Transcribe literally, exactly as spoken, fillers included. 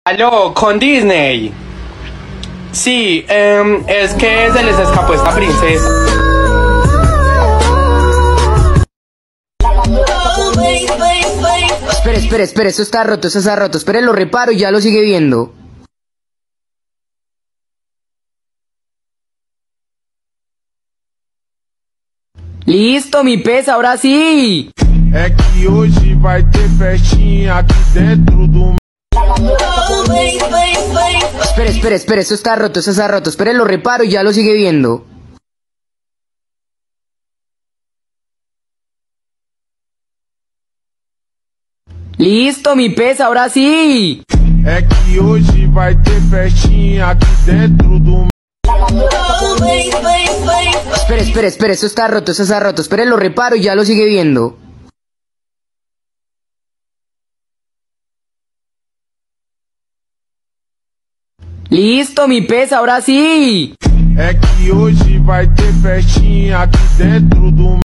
Aló, con Disney. Sí, em, es que se les escapó esta princesa. Espere, espere, espere, eso está roto, eso está roto. Espere, lo reparo y ya lo sigue viendo. Listo, mi pez, ahora sí. É que hoje vai ter festinha aqui dentro do. Espere, espere, espere, eso está roto, eso está roto. Espere, lo reparo y ya lo sigue viendo. Listo, mi pez, ahora sí. É que hoje vai ter festinha aqui dentro do. Espere, espere, espere, eso está roto, eso está roto. Espere, lo reparo y ya lo sigue viendo. Listo, mi pez, ahora sí. É que hoje vai ter festinha aqui dentro do.